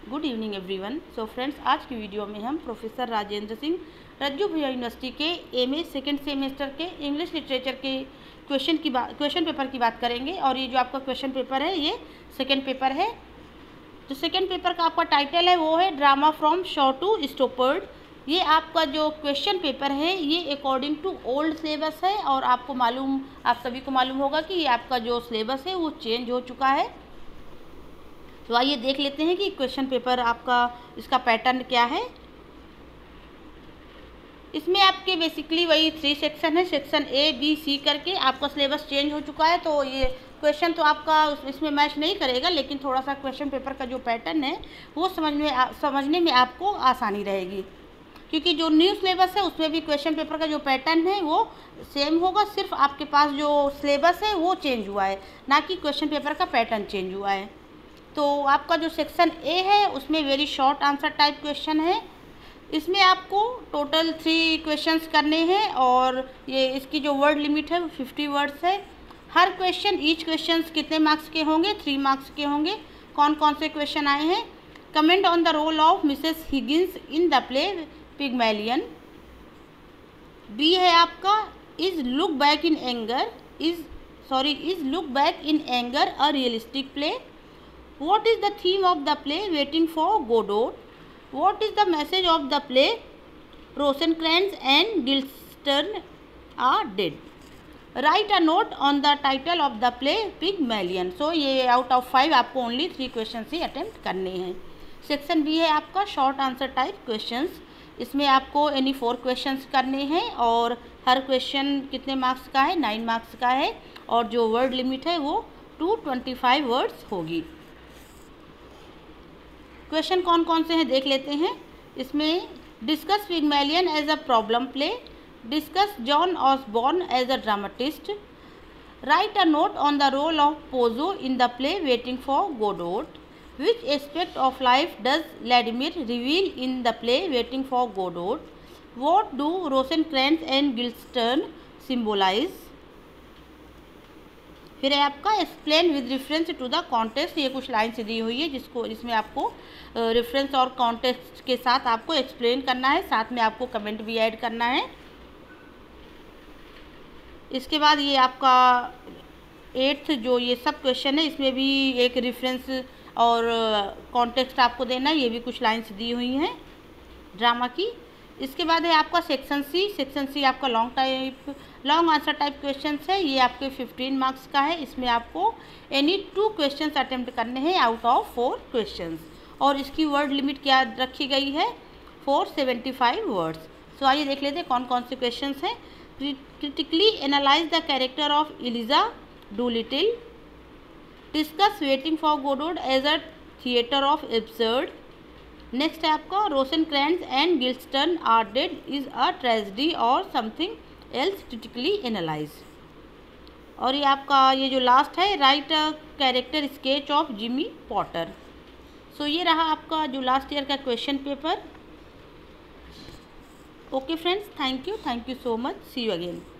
Good evening everyone. So friends, आज की video में हम प्रोफेसर राजेंद्र सिंह रज्जू भैया यूनिवर्सिटी के एमए सेकेंड सेमेस्टर के इंग्लिश लिटरेचर के क्वेश्चन पेपर की बात करेंगे। और ये जो आपका क्वेश्चन पेपर है ये सेकेंड पेपर है। जो सेकेंड पेपर का आपका टाइटल है वो है drama from Shaw to Stoppard. ये आपका जो क्वेश्चन पेपर है ये अकॉर्डिंग टू ओल्ड सिलेबस है और आप सभी को मालूम होगा कि ये आपका जो सिलेबस है वो चेंज हो चुका है। तो आइए देख लेते हैं कि क्वेश्चन पेपर आपका इसका पैटर्न क्या है। इसमें आपके बेसिकली वही 3 सेक्शन है, सेक्शन ए बी सी करके। आपका सिलेबस चेंज हो चुका है तो ये क्वेश्चन तो आपका इसमें मैच नहीं करेगा, लेकिन थोड़ा सा क्वेश्चन पेपर का जो पैटर्न है वो समझने में आपको आसानी रहेगी, क्योंकि जो न्यू सिलेबस है उसमें भी क्वेश्चन पेपर का जो पैटर्न है वो सेम होगा। सिर्फ आपके पास जो सिलेबस है वो चेंज हुआ है, ना कि क्वेश्चन पेपर का पैटर्न चेंज हुआ है। तो आपका जो सेक्शन ए है उसमें very short answer type question है। इसमें आपको टोटल 3 क्वेश्चंस करने हैं और ये इसकी जो वर्ड लिमिट है वो 50 वर्ड्स है। हर क्वेश्चन ईच क्वेश्चंस कितने मार्क्स के होंगे? 3 मार्क्स के होंगे। कौन कौन से क्वेश्चन आए हैं? Comment on the role of Mrs Higgins in the play Pygmalion. B है आपका is look back in anger a realistic play. What is the theme of the play Waiting for Godot? What is the message of the play Rosencrantz and Guildenstern are dead? Write a note on the title of the play Pygmalion. So ये out of 5 आपको only 3 question ही attempt करने हैं। Section B है आपका short answer type questions. इसमें आपको any 4 questions करने हैं और हर क्वेश्चन कितने मार्क्स का है? 9 मार्क्स का है और जो वर्ड लिमिट है वो 225 वर्ड्स होगी। क्वेश्चन कौन कौन से हैं देख लेते हैं। इसमें discuss Pygmalion as a problem play, discuss John Osborne as a dramatist, write a note on the role of Pozzo in the play waiting for Godot, which aspect of life does Vladimir reveal in the play waiting for Godot, what do Rosencrantz and Guildenstern symbolise. फिर है आपका explain with reference to the context. ये कुछ line से दी हुई है जिसमें आपको रेफरेंस और कॉन्टेक्स्ट के साथ आपको एक्सप्लेन करना है, साथ में आपको कमेंट भी ऐड करना है। इसके बाद ये आपका 8th जो ये सब क्वेश्चन है इसमें भी एक रेफरेंस और कॉन्टेक्स्ट आपको देना है। ये भी कुछ लाइन्स दी हुई हैं ड्रामा की। इसके बाद है आपका सेक्शन सी आपका लॉन्ग आंसर टाइप क्वेश्चंस है। ये आपके 15 मार्क्स का है। इसमें आपको एनी 2 क्वेश्चंस अटेम्प्ट करने हैं आउट ऑफ 4 क्वेश्चंस और इसकी वर्ड लिमिट क्या रखी गई है? 475 वर्ड्स। सो आइए देख लेते हैं कौन कौन से क्वेश्चंस हैं। Critically analyse the character of Eliza Doolittle, discuss waiting for Godot as a theatre of absurd. Next है आपका Rosencrantz and Guildenstern are dead is a tragedy और समथिंग एल्स क्रिटिकली एनालाइज। और ये आपका ये जो लास्ट है write a character sketch of Jimmy Porter. So ये रहा आपका जो लास्ट ईयर का question paper. Okay friends, thank you so much, see you again.